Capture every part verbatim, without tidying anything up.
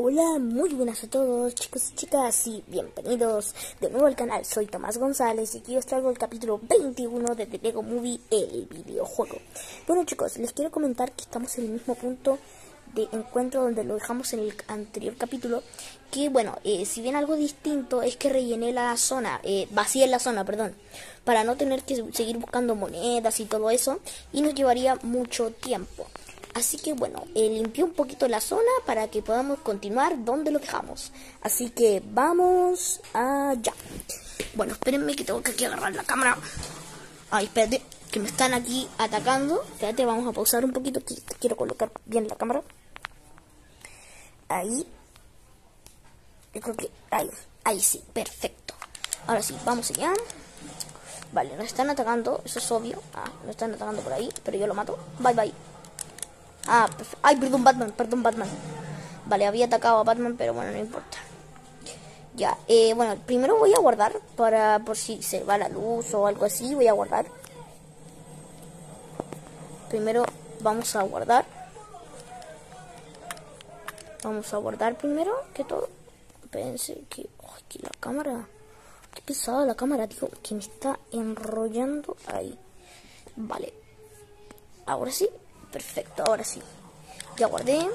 Hola, muy buenas a todos chicos y chicas y bienvenidos de nuevo al canal. Soy Tomás González y aquí os traigo el capítulo veintiuno de The Lego Movie, el videojuego. Bueno chicos, les quiero comentar que estamos en el mismo punto de encuentro donde lo dejamos en el anterior capítulo. Que bueno, eh, si bien algo distinto es que rellené la zona, eh, vacía la zona, perdón, para no tener que seguir buscando monedas y todo eso, y nos llevaría mucho tiempo. Así que bueno, eh, limpié un poquito la zona para que podamos continuar donde lo dejamos. Así que vamos allá. Bueno, espérenme que tengo que aquí agarrar la cámara. Ay, espérate, que me están aquí atacando. Espérate, vamos a pausar un poquito, que quiero colocar bien la cámara. Ahí. Yo creo que ahí, ahí sí, perfecto. Ahora sí, vamos allá. Vale, nos están atacando, eso es obvio. Ah, nos están atacando por ahí, pero yo lo mato. Bye, bye. Ah, perfecto. Ay, perdón, Batman, perdón, Batman. Vale, había atacado a Batman, pero bueno, no importa. Ya, eh, bueno, primero voy a guardar para por si se va la luz o algo así, voy a guardar. Primero vamos a guardar. Vamos a guardar primero que todo. Pensé que, oh, que la cámara, qué pesada la cámara, tío, que me está enrollando ahí. Vale, ahora sí. Perfecto, ahora sí. Ya guardé.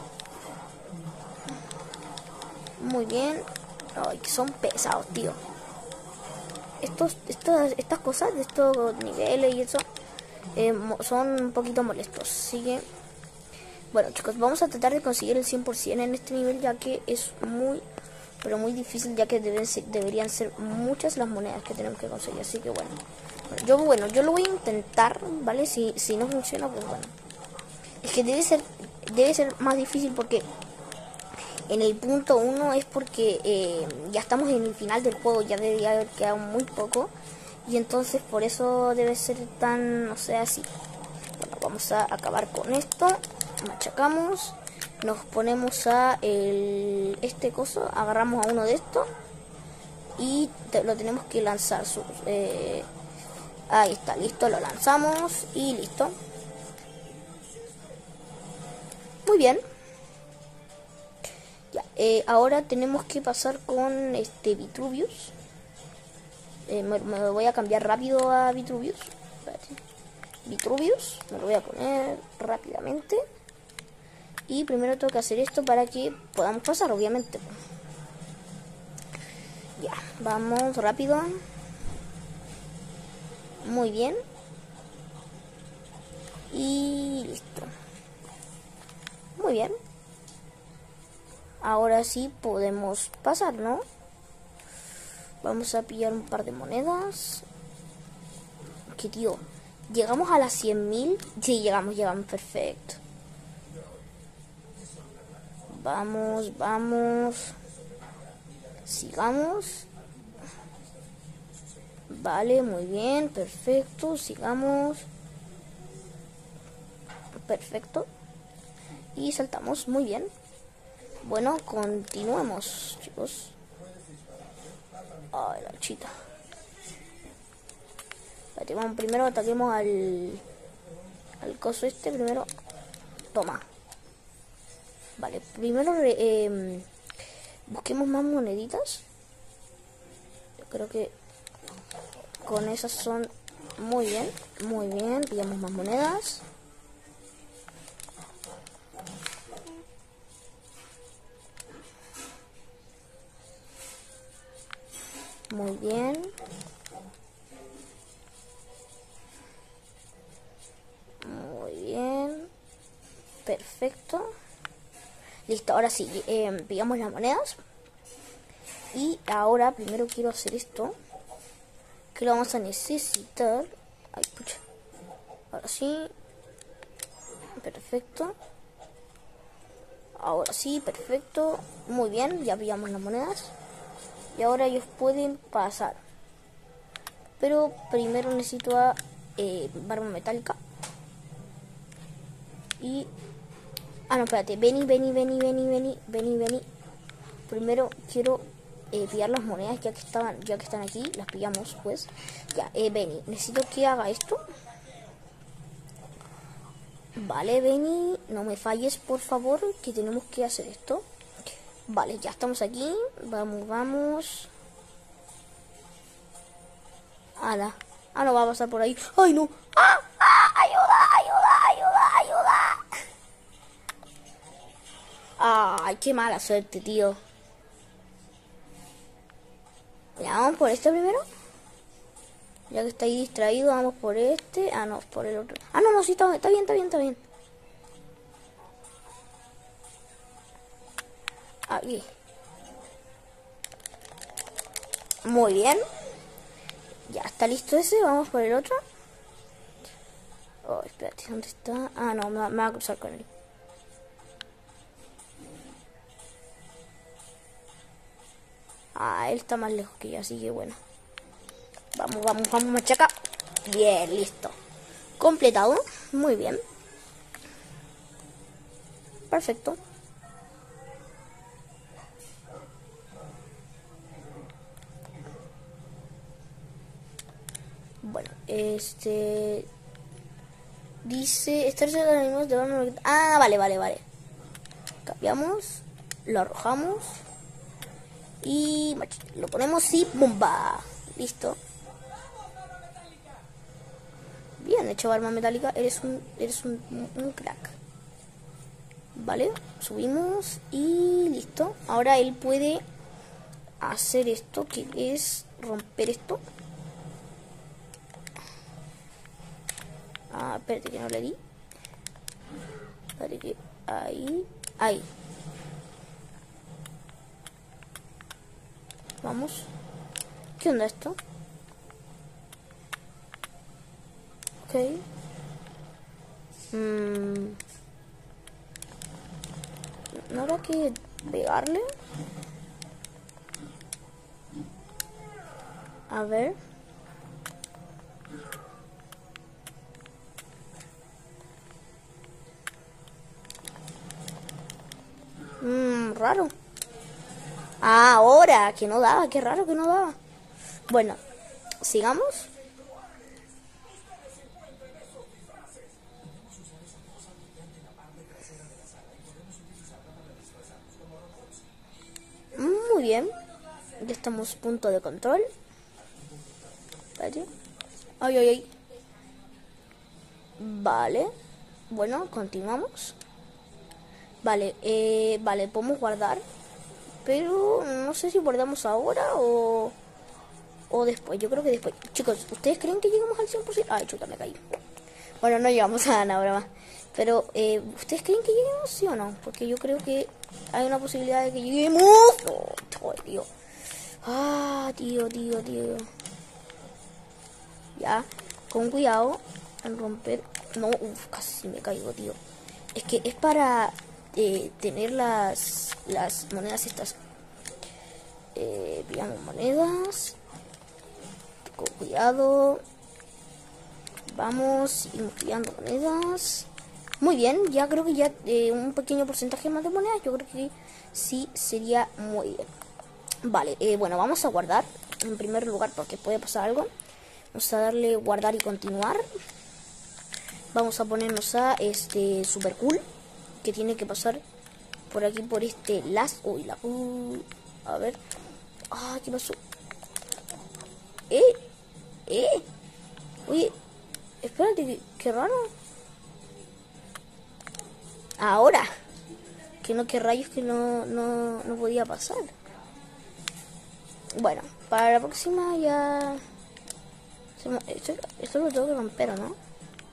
Muy bien. Ay, que son pesados, tío. Estos, estas, estas cosas de estos niveles y eso eh, son un poquito molestos. Así que, bueno, chicos, vamos a tratar de conseguir el cien por cien en este nivel, ya que es muy, pero muy difícil, ya que deben ser, deberían ser muchas las monedas que tenemos que conseguir. Así que, bueno. Yo, bueno, yo lo voy a intentar, ¿vale? Si, si no funciona, pues bueno. Es que debe ser, debe ser más difícil porque en el punto uno es porque eh, ya estamos en el final del juego, ya debería haber quedado muy poco. Y entonces por eso debe ser tan, no sé, así. Bueno, vamos a acabar con esto. Machacamos. Nos ponemos a el, este coso, agarramos a uno de estos. Y te, lo tenemos que lanzar. Eh, ahí está, listo, lo lanzamos y listo. Muy bien. Ya, eh, ahora tenemos que pasar con este Vitruvius. Eh, me, me voy a cambiar rápido a Vitruvius. Espérate. Vitruvius, me lo voy a poner rápidamente. Y primero tengo que hacer esto para que podamos pasar, obviamente. Ya, vamos rápido. Muy bien. Y listo. Muy bien. Ahora sí podemos pasar, ¿no? Vamos a pillar un par de monedas. Que tío, llegamos a las cien mil. Sí, llegamos, llegamos, perfecto. Vamos, vamos. Sigamos. Vale, muy bien, perfecto. Sigamos. Perfecto. Y saltamos, muy bien. Bueno, continuemos, chicos. Ay, la chita. Espérate, vamos, primero ataquemos al al coso este, primero. Toma. Vale, primero eh, busquemos más moneditas. Yo creo que con esas son muy bien, muy bien. Pillamos más monedas. Muy bien. Muy bien. Perfecto. Listo, ahora sí, eh, pillamos las monedas. Y ahora primero quiero hacer esto, que lo vamos a necesitar. Ay, pucha. Ahora sí. Perfecto. Ahora sí, perfecto. Muy bien, ya pillamos las monedas. Y ahora ellos pueden pasar. Pero primero necesito a eh, barba metálica. Y... Ah, no, espérate. Vení, vení, vení, vení, vení, vení, vení. Primero quiero eh, pillar las monedas ya que estaban, ya que están aquí. Las pillamos, pues. Ya, eh, vení. Necesito que haga esto. Vale, vení. No me falles, por favor, que tenemos que hacer esto. Vale, ya estamos aquí. Vamos, vamos. Ala. Ah, no va a pasar por ahí. ¡Ay, no! ¡Ah! ¡Ah! ¡Ayuda! ¡Ayuda! ¡Ayuda! ¡Ayuda! ¡Ay, qué mala suerte, tío! Ya, vamos por este primero. Ya que está ahí distraído, vamos por este. Ah, no, por el otro. Ah, no, no, sí, está, está bien, está bien, está bien. Aquí. Muy bien. Ya está listo ese, vamos por el otro. Oh, espérate, ¿dónde está? Ah, no, me va, me va a cruzar con él. Ah, él está más lejos que yo, así que bueno. Vamos, vamos, vamos, machaca. Bien, listo. Completado. Muy bien. Perfecto. Bueno, este... dice... estar cerca de animales de horno... Ah, vale, vale, vale. Cambiamos. Lo arrojamos. Y... lo ponemos y... ¡bomba! Listo. Bien hecho, arma metálica. Eres un... eres un, un crack. Vale. Subimos. Y... listo. Ahora él puede... hacer esto, que es... romper esto. Ah, espérate que no le di. Espérate que... ahí... ahí. Vamos. ¿Qué onda esto? Ok. Mm. ¿No habrá que pegarle? A ver. Mmm, raro. Ah, ahora, que no daba, qué raro que no daba. Bueno, sigamos. Muy bien. Ya estamos punto de control. Vale. Ay, ay, ay. Vale. Bueno, continuamos. Vale, eh, vale, podemos guardar. Pero no sé si guardamos ahora o... o después, yo creo que después. Chicos, ¿ustedes creen que llegamos al cien por ciento? Ay, chuta, me caí. Bueno, no llegamos a nada, broma. Pero, eh, ¿ustedes creen que lleguemos, sí o no? Porque yo creo que hay una posibilidad de que lleguemos. Oh, tío. Ah, tío, tío, tío. Ya, con cuidado al romper. No, uff, casi me caigo, tío. Es que es para eh, tener las, las monedas estas. Eh, pillamos monedas. Con cuidado. Vamos, seguimos pillando monedas. Muy bien, ya creo que ya eh, un pequeño porcentaje más de monedas. Yo creo que sí sería muy bien. Vale, eh, bueno, vamos a guardar en primer lugar porque puede pasar algo. Vamos a darle guardar y continuar. Vamos a ponernos a este super cool, que tiene que pasar por aquí, por este las. Uy, la. Uh, a ver. Ah, ¿qué pasó? Eh, eh. Oye, espérate, qué, qué raro. Ahora. Que no, qué rayos que no, no, no podía pasar. Bueno, para la próxima ya... Esto, esto lo tengo que romper, ¿o no?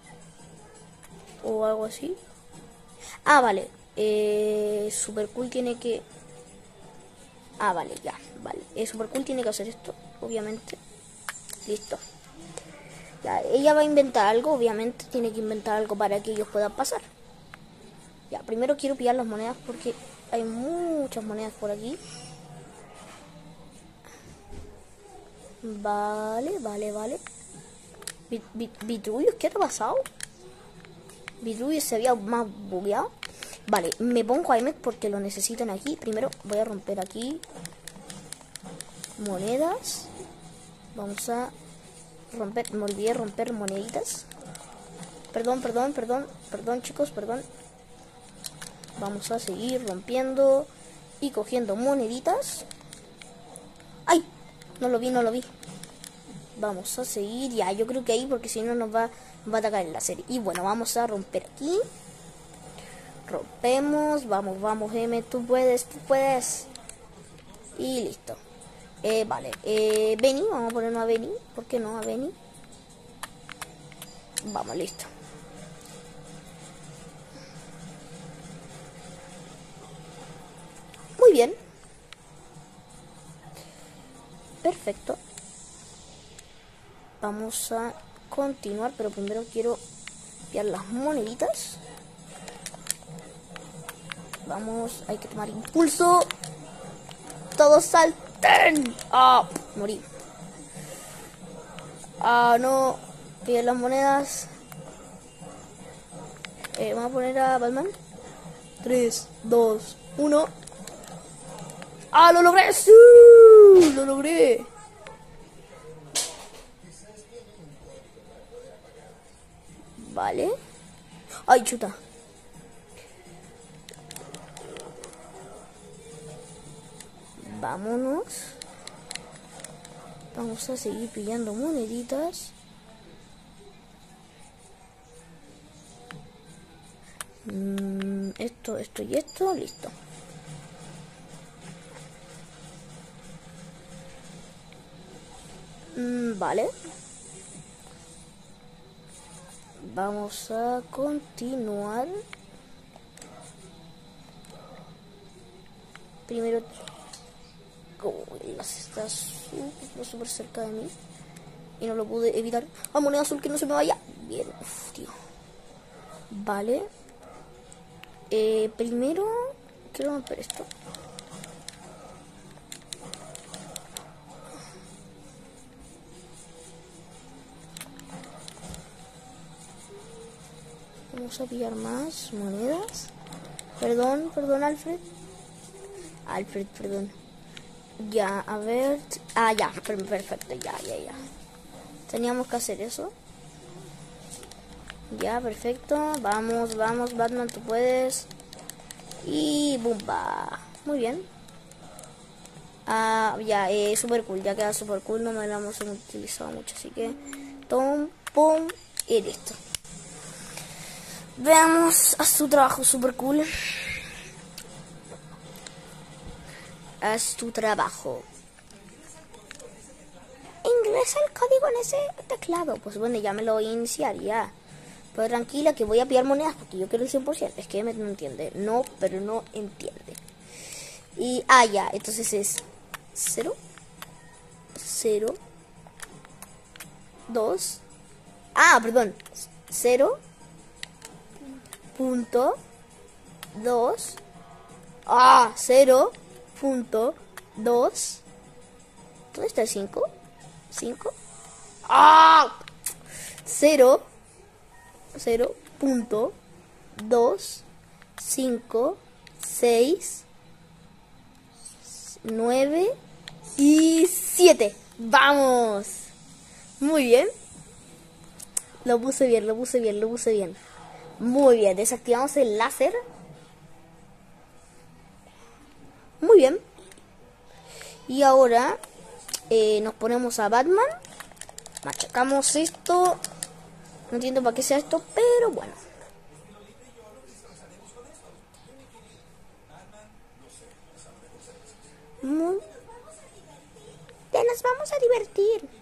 O algo así. Ah, vale. Eh, Super Cool tiene que... Ah, vale, ya. Vale. Eh, Super Cool tiene que hacer esto, obviamente. Listo. Ya, ella va a inventar algo, obviamente. Tiene que inventar algo para que ellos puedan pasar. Ya, primero quiero pillar las monedas porque hay muchas monedas por aquí. Vale, vale, vale. Vitruvius, ¿qué ha pasado? Vitruvius se había más bugueado. Vale, me pongo a Emet porque lo necesitan aquí. Primero voy a romper aquí monedas. Vamos a romper, me olvidé romper moneditas. Perdón, perdón, perdón, perdón chicos, perdón. Vamos a seguir rompiendo. y cogiendo moneditas. ¡Ay! No lo vi, no lo vi. Vamos a seguir ya, yo creo que ahí, porque si no nos va, nos va a atacar el láser. Y bueno, vamos a romper aquí. Rompemos, vamos, vamos, M, tú puedes, tú puedes. Y listo. Eh, vale, eh, Benny, vamos a ponernos a Benny. ¿Por qué no a Benny? Vamos, listo. Muy bien. Perfecto. Vamos a continuar, pero primero quiero pillar las moneditas. Vamos, hay que tomar impulso. Todos salten. Ah, morí. Ah, no. Pillar las monedas. Eh, vamos a poner a Batman. tres, dos, uno. ¡Ah, lo logré! ¡Sí! ¡Lo logré! Vale. ¡Ay, chuta! Vámonos. Vamos a seguir pillando moneditas. Mm, esto, esto y esto, listo. Mm, vale. Vamos a continuar. Primero, oh, las está súper, súper cerca de mí y no lo pude evitar. ¡Ah, moneda azul, que no se me vaya! Bien, uf, tío. Vale. Eh, primero quiero romper esto. Vamos a pillar más monedas. Perdón, perdón, Alfred. Alfred, perdón. Ya, a ver. Ah, ya, perfecto, ya, ya, ya. Teníamos que hacer eso. Ya, perfecto. Vamos, vamos, Batman, tú puedes. Y ¡bumba! Muy bien. Ah, ya, eh, super cool. Ya queda super cool. No me lo hemos utilizado mucho, así que. Tom, pum, y listo. Veamos a su trabajo super cool. Haz tu trabajo. Ingresa el código en ese teclado. Pues bueno, ya me lo voy a iniciar, ya. Pero tranquila, que voy a pillar monedas porque yo quiero el cien por ciento. Es que me no entiende. No, pero no entiende. Y, ah, ya. Entonces es cero, cero, dos. Ah, perdón. cero, punto, dos. Ah, cero. Punto dos. ¿Dónde está el cinco? cinco. ¡Ah! cero. cero. Punto dos. cinco. seis. nueve. Y siete. ¡Vamos! Muy bien. Lo puse bien, lo puse bien, lo puse bien. Muy bien. Desactivamos el láser. Muy bien. Y ahora eh, nos ponemos a Batman. Machacamos esto. No entiendo para qué sea esto, pero bueno. Muy... Ya nos vamos a divertir.